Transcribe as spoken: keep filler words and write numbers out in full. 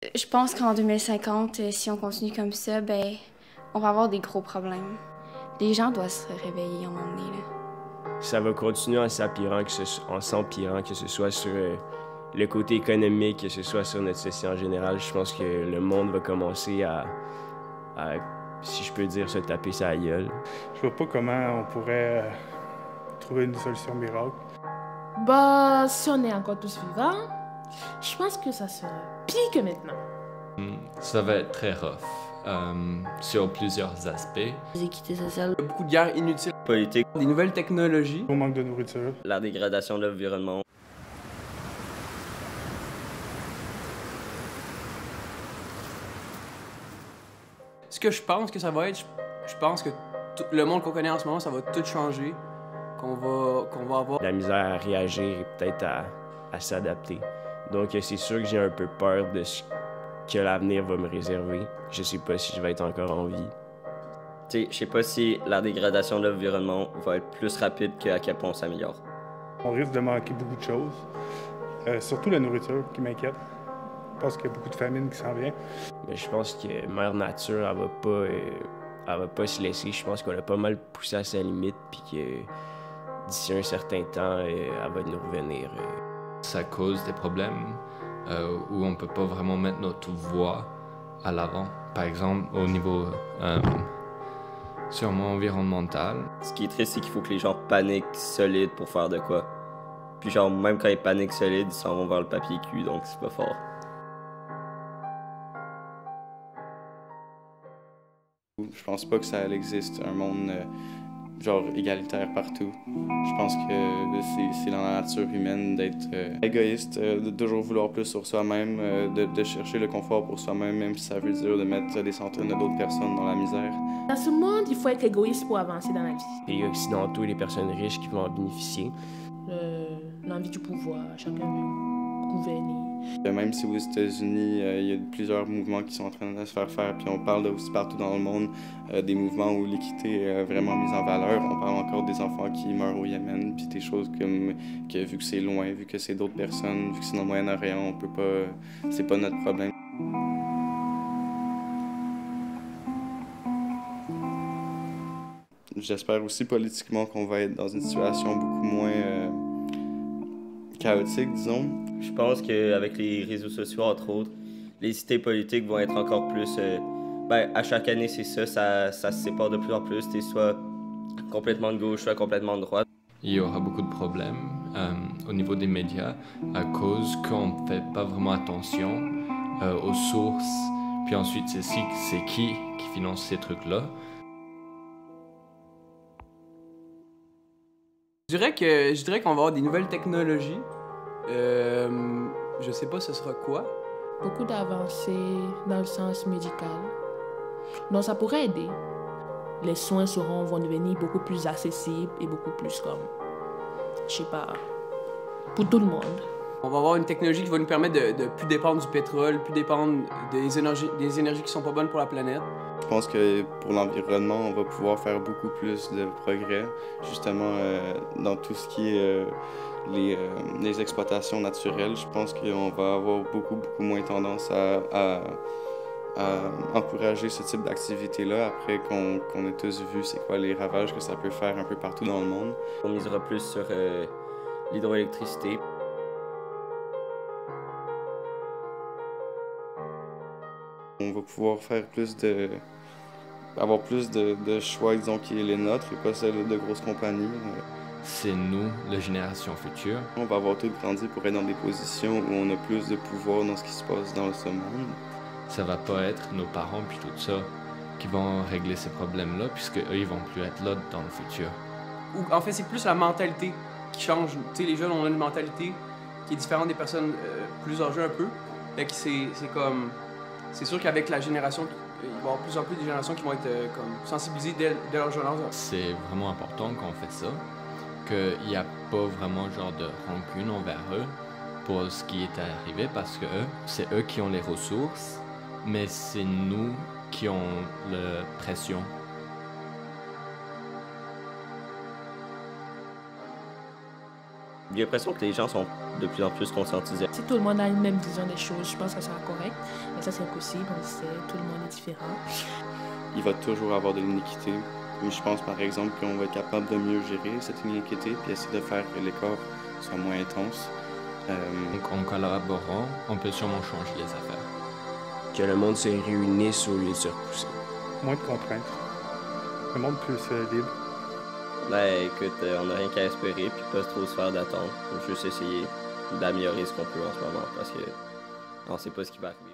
Je pense qu'en deux mille cinquante, si on continue comme ça, ben, on va avoir des gros problèmes. Les gens doivent se réveiller à un moment donné, là. Ça va continuer en s'empirant, que ce, en s'empirant, que ce soit sur euh, le côté économique, que ce soit sur notre société en général. Je pense que le monde va commencer à, à si je peux dire, se taper sa gueule. Je vois pas comment on pourrait euh, trouver une solution miracle. Bah, si on est encore tous vivants, je pense que ça sera pire que maintenant. Ça va être très rough, euh, sur plusieurs aspects. L'équité sociale. Beaucoup de guerres inutiles. Politique. Des nouvelles technologies. Au manque de nourriture. La dégradation de l'environnement. Ce que je pense que ça va être, je, je pense que tout, le monde qu'on connaît en ce moment, ça va tout changer. Qu'on va, qu'on va avoir La misère à réagir et peut-être à, à s'adapter. Donc c'est sûr que j'ai un peu peur de ce que l'avenir va me réserver. Je sais pas si je vais être encore en vie. Tu sais, je sais pas si la dégradation de l'environnement va être plus rapide qu'à quel point on s'améliore. On risque de manquer beaucoup de choses, euh, surtout la nourriture qui m'inquiète. Je pense qu'il y a beaucoup de famine qui s'en vient. Mais je pense que Mère Nature, elle va pas, euh, elle va pas se laisser. Je pense qu'on a pas mal poussé à sa limite, puis que d'ici un certain temps, euh, elle va nous revenir. Euh. Ça cause des problèmes euh, où on peut pas vraiment mettre notre voix à l'avant. Par exemple, au niveau euh, sûrement environnemental. Ce qui est triste, c'est qu'il faut que les gens paniquent solide pour faire de quoi. Puis genre, même quand ils paniquent solide, ils s'en vont vers le papier cul, donc c'est pas fort. Je pense pas que ça existe, un monde euh, genre égalitaire partout. Je pense que c'est dans la nature humaine d'être euh, égoïste, euh, de toujours vouloir plus sur soi-même, euh, de, de chercher le confort pour soi-même, même si ça veut dire de mettre des centaines d'autres personnes dans la misère. Dans ce monde, il faut être égoïste pour avancer dans la vie. Les Occidentaux et les personnes riches qui vont en bénéficier. Euh, L'envie du pouvoir, chacun veut gouverner. Même si aux États-Unis, euh, il y a plusieurs mouvements qui sont en train de se faire faire, puis on parle de aussi partout dans le monde euh, des mouvements où l'équité est vraiment mise en valeur. On parle encore des enfants qui meurent au Yémen, puis des choses comme que vu que c'est loin, vu que c'est d'autres personnes, vu que c'est dans le Moyen-Orient, on peut pas, c'est pas notre problème. J'espère aussi politiquement qu'on va être dans une situation beaucoup moins euh, chaotique, disons. Je pense qu'avec les réseaux sociaux, entre autres, les idées politiques vont être encore plus... Euh, ben, à chaque année, c'est ça, ça, ça se sépare de plus en plus. T'es soit complètement de gauche, soit complètement de droite. Il y aura beaucoup de problèmes euh, au niveau des médias à cause qu'on ne fait pas vraiment attention euh, aux sources. Puis ensuite, c'est si, c'est qui qui finance ces trucs-là. Je dirais que je dirais qu'on va avoir des nouvelles technologies. Euh, je sais pas ce sera quoi. Beaucoup d'avancées dans le sens médical. Donc ça pourrait aider. Les soins seront, vont devenir beaucoup plus accessibles et beaucoup plus comme, je sais pas, pour tout le monde. On va avoir une technologie qui va nous permettre de, de plus dépendre du pétrole, plus dépendre des énergies, des énergies qui sont pas bonnes pour la planète. Je pense que pour l'environnement, on va pouvoir faire beaucoup plus de progrès, justement euh, dans tout ce qui est euh, les, euh, les exploitations naturelles. Je pense qu'on va avoir beaucoup, beaucoup moins tendance à, à, à encourager ce type d'activité-là après qu'on qu'on ait tous vu c'est quoi les ravages que ça peut faire un peu partout dans le monde. On misera plus sur euh, l'hydroélectricité. On va pouvoir faire plus de... avoir plus de, de choix, disons, qui est les nôtres et pas celle de grosses compagnies. C'est nous, la génération future. On va avoir tout grandi pour être dans des positions où on a plus de pouvoir dans ce qui se passe dans ce monde. Ça va pas être nos parents puis tout ça qui vont régler ces problèmes-là, puisque eux, ils vont plus être là dans le futur. Ou, en fait, c'est plus la mentalité qui change. Tu sais, les jeunes ont une mentalité qui est différente des personnes euh, plus âgées un peu. Fait que c'est c'est comme... C'est sûr qu'avec la génération, il va y avoir plus en plus de générations qui vont être euh, comme sensibilisées dès, dès leur jeune âge. C'est vraiment important qu'on fait ça, qu'il n'y a pas vraiment genre de rancune envers eux pour ce qui est arrivé, parce que eux, c'est eux qui ont les ressources, mais c'est nous qui ont la pression. J'ai l'impression que les gens sont de plus en plus conscientisés. Si tout le monde a une même vision des choses, je pense que ça sera correct. Mais ça, c'est impossible. On le sait, tout le monde est différent. Il va toujours avoir de l'iniquité. Mais je pense, par exemple, qu'on va être capable de mieux gérer cette iniquité puis essayer de faire que l'écart soit moins intense. Euh... Donc, en collaborant, on peut sûrement changer les affaires. Que le monde se réunisse au lieu de se repousser. Moins de contraintes. Le monde plus euh, libre. Ben écoute, euh, on n'a rien qu'à espérer puis pas trop se faire d'attendre. Juste essayer d'améliorer ce qu'on peut en ce moment parce que on sait pas ce qui va arriver.